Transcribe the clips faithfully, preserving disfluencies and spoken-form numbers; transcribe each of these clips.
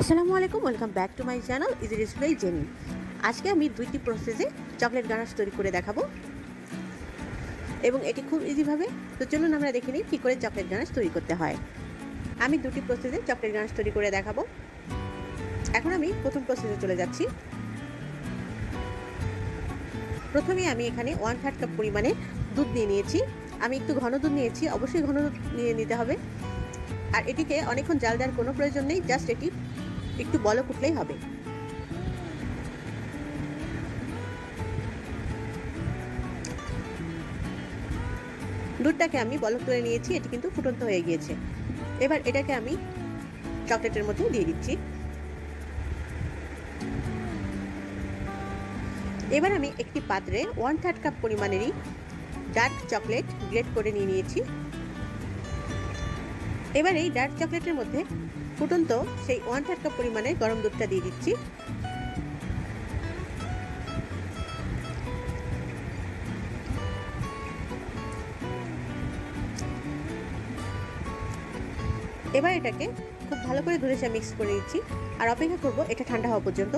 আসসালামু আলাইকুম, welcome back to my channel easy recipe Jenny. আজকে আমি দুইটি প্রসেসে চকলেট গানাশ তৈরি করে দেখাবো এবং এটি খুব ইজিভাবে। তো চলুন আমরা দেখে নিই কী করে চকলেট গানাশ তৈরি করতে হয়। আমি দুটি প্রসেসে চকলেট গানাশ তৈরি করে দেখাবো। এখন আমি প্রথম প্রসেসে চলে যাচ্ছি। প্রথমে আমি এখানে ওয়ান থার্ড কাপ পরিমাণে দুধ নিয়ে নিয়েছি। আমি একটু ঘন দুধ নিয়েছি, অবশ্যই ঘন দুধ নিয়ে নিতে হবে। আর এটিকে অনেকক্ষণ জাল দেওয়ার কোনো প্রয়োজন নেই, জাস্ট এটি একটু বলক উঠলেই হবে। দুধটাকে আমি বলক তুলে নিয়েছি, এটি কিন্তু ফুটন্ত হয়ে গিয়েছে। এবার এটাকে আমি চকলেটের মধ্যে দিয়ে দিচ্ছি। এবার আমি একটি পাত্রে ওয়ান থার্ড কাপ পরিমাণেরই ডার্ক চকলেট গ্রেট করে নিয়ে নিয়েছি। এবার এই ডার্ক চকলেটের মধ্যে ফুটন্ত সেই ওয়ান থার্ড কাপ পরিমাণে গরম দুধটা দিয়ে দিচ্ছি। এবার এটাকে খুব ভালো করে ধরে সে মিক্স করে দিচ্ছি আর অপেক্ষা করব এটা ঠান্ডা হওয়া পর্যন্ত।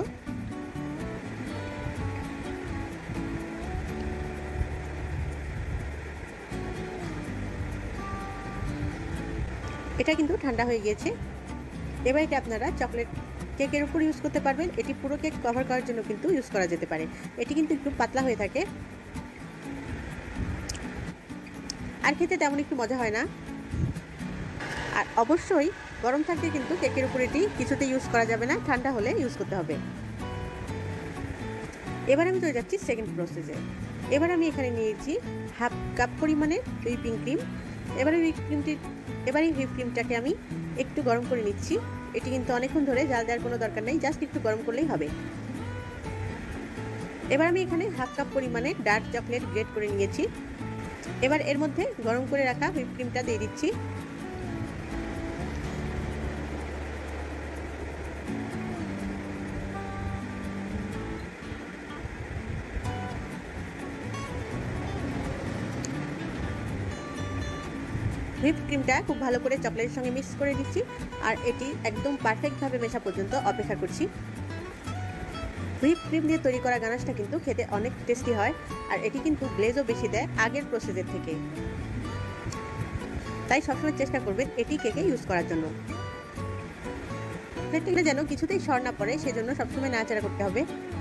এটা কিন্তু ঠান্ডা হয়ে গিয়েছে। এবার এটা আপনারা চকলেট কেকের উপর ইউজ করতে পারবেন। এটি পুরো কেক কভার করার জন্য কিন্তু ইউজ করা যেতে পারে। এটি কিন্তু একটু পাতলা হয়ে থাকে আর খেতে তেমন একটু মজা হয় না। আর অবশ্যই গরম থাকতে কিন্তু কেকের উপর এটি কিছুতে ইউজ করা যাবে না, ঠান্ডা হলে ইউজ করতে হবে। এবার আমি চলে যাচ্ছি সেকেন্ড প্রসেসে। এবার আমি এখানে নিয়েছি হাফ কাপ পরিমাণে হুইপিং ক্রিম। এবারে হুইপ ক্রিমটি এবার এই হুইপ ক্রিমটাকে আমি একটু গরম করে নিচ্ছি। এটি কিন্তু অনেকক্ষণ ধরে জাল দেওয়ার কোনো দরকার নেই, জাস্ট একটু গরম করলেই হবে। এবার আমি এখানে হাফ কাপ পরিমাণে ডার্ক চকলেট গ্রেট করে নিয়েছি। এবার এর মধ্যে গরম করে রাখা হুইপ ক্রিমটা দিয়ে দিচ্ছি। হুইপ ক্রিমটা খুব ভালো করে চকলেটের সঙ্গে মিক্স করে দিচ্ছি আর এটি একদম পারফেক্টভাবে মেশা পর্যন্ত অপেক্ষা করছি। হুইপ ক্রিম দিয়ে তৈরি করা গানাশটা কিন্তু খেতে অনেক টেস্টি হয় আর এটি কিন্তু গ্লেজও বেশি দেয় আগের প্রসেসের থেকে। তাই সবসময় চেষ্টা করবেন এটি কেকে ইউজ করার জন্য। প্লেটটা যেন কিছুতেই সর না পড়ে, সেজন্য সবসময় নাড়াচাড়া করতে হবে।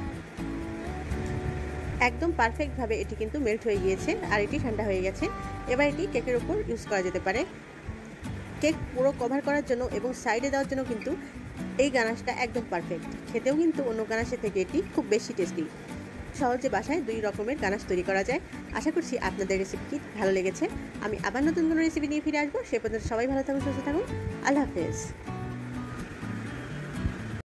একদম পারফেক্টভাবে এটি কিন্তু মেল্ট হয়ে গিয়েছে আর এটি ঠান্ডা হয়ে গেছে। এবার এটি কেকের উপর ইউজ করা যেতে পারে। কেক পুরো কভার করার জন্য এবং সাইডে দেওয়ার জন্য কিন্তু এই গানাশটা একদম পারফেক্ট। খেতেও কিন্তু অন্য গানাশের থেকে এটি খুব বেশি টেস্টি। সহজে বাসায় দুই রকমের গানাশ তৈরি করা যায়। আশা করছি আপনাদের রেসিপিটি ভালো লেগেছে। আমি আবার নতুন কোনো রেসিপি নিয়ে ফিরে আসবো। সে পর্যন্ত সবাই ভালো থাকুন, সুস্থ থাকুন। আল্লাহ হাফেজ।